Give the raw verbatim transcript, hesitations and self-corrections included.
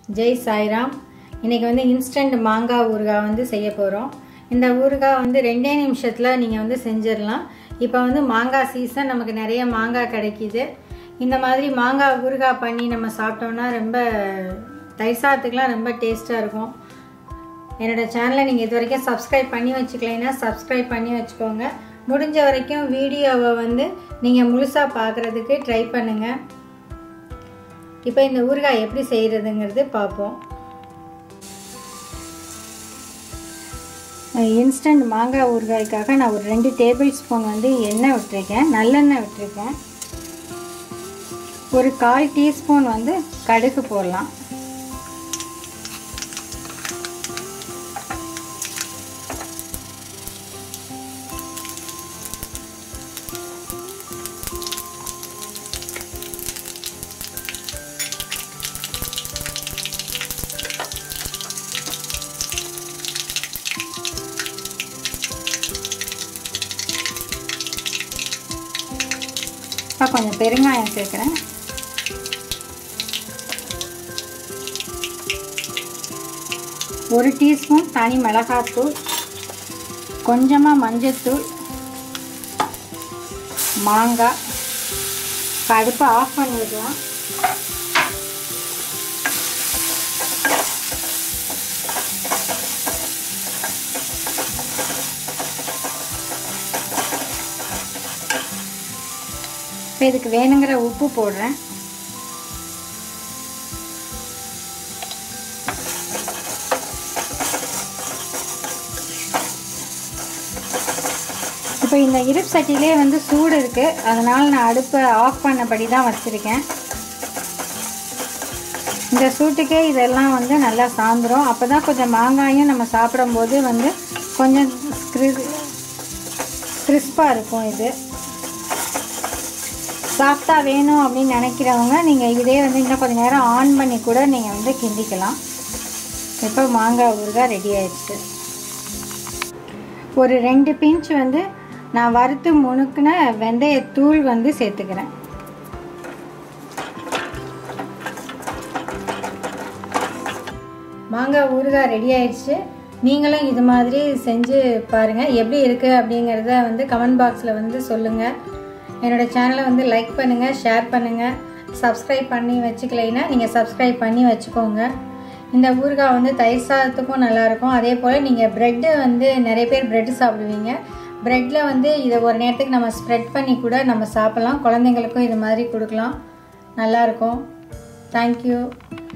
ஜெய் சாய்ராம். இன்றைக்கி வந்து இன்ஸ்டன்ட் மாங்காய் ஊறுகாய் வந்து செய்ய போகிறோம். இந்த ஊறுகாய் வந்து ரெண்டே நிமிஷத்தில் நீங்கள் வந்து செஞ்சிடலாம். இப்போ வந்து மாங்காய் சீசன், நமக்கு நிறைய மாங்காய் கிடைக்கிது. இந்த மாதிரி மாங்காய் ஊறுகாய் பண்ணி நம்ம சாப்பிட்டோம்னா ரொம்ப தயிர் சாதத்துக்கெலாம் ரொம்ப டேஸ்ட்டாக இருக்கும். என்னோடய சேனலை நீங்கள் இது வரைக்கும் சப்ஸ்கிரைப் பண்ணி வச்சுக்கலைன்னா சப்ஸ்கிரைப் பண்ணி வச்சுக்கோங்க. முடிஞ்ச வரைக்கும் வீடியோவை வந்து நீங்கள் முழுசாக பார்க்குறதுக்கு ட்ரை பண்ணுங்கள். இப்போ இந்த ஊறுகாய் எப்படி செய்கிறதுங்கிறது பார்ப்போம். இன்ஸ்டன்ட் மாங்காய் ஊறுகாய்க்காக நான் ஒரு ரெண்டு டேபிள் ஸ்பூன் வந்து எண்ணெய் விட்டுருக்கேன், நல்லெண்ணெய் விட்டுருக்கேன். ஒரு கால் டீஸ்பூன் வந்து கடுகு போடலாம். இப்போ கொஞ்சம் பெருங்காயம் சேர்க்குறேன். ஒரு டீஸ்பூன் தனி மிளகாத்தூள், கொஞ்சமாக மஞ்சத்தூள், மாங்காய். அடுப்பை ஆஃப் பண்ணிடலாம். இப்போ இதுக்கு வேணுங்கிற உப்பு போடுறேன். இப்போ இந்த இருப்பு சட்டிலே வந்து சூடு இருக்குது, அதனால் நான் அடுப்பை ஆஃப் பண்ணபடி தான் வச்சுருக்கேன். இந்த சூட்டுக்கே இதெல்லாம் வந்து நல்லா சாந்துரும். அப்போ தான் கொஞ்சம் மாங்காயும் நம்ம சாப்பிடும்போது வந்து கொஞ்சம் கிறிஸ்பாக இருக்கும். இது சாஃப்டாக வேணும் அப்படின்னு நினைக்கிறவங்க நீங்கள் இதே வந்து இன்னும் கொஞ்சம் நேரம் ஆன் பண்ணி கூட நீங்கள் வந்து கிண்டிக்கலாம். இப்போ மாங்காய் ஊறுகாய் ரெடி ஆயிடுச்சு. ஒரு ரெண்டு பிஞ்ச் வந்து நான் வறுத்து முணுக்குன வெந்தயத்தூள் வந்து சேர்த்துக்கிறேன். மாங்காய் ஊறுகாய் ரெடி ஆயிடுச்சு. நீங்களும் இது மாதிரி செஞ்சு பாருங்கள், எப்படி இருக்குது அப்படிங்கிறத வந்து கமெண்ட் பாக்ஸில் வந்து சொல்லுங்கள். என்னோடய சேனலை வந்து லைக் பண்ணுங்கள், ஷேர் பண்ணுங்கள். சப்ஸ்கிரைப் பண்ணி வச்சுக்கலைன்னா நீங்கள் சப்ஸ்கிரைப் பண்ணி வச்சுக்கோங்க. இந்த ஊறுகாய் வந்து தயிர் சாதத்துக்கும் நல்லாயிருக்கும். அதே போல் நீங்கள் ப்ரெட்டு வந்து நிறைய பேர் ப்ரெட்டு சாப்பிடுவீங்க. ப்ரெட்டில் வந்து இதை ஒரு நேரத்துக்கு நம்ம ஸ்ப்ரெட் பண்ணி கூட நம்ம சாப்பிட்லாம். குழந்தைங்களுக்கும் இது மாதிரி கொடுக்கலாம், நல்லாயிருக்கும். தேங்க்யூ.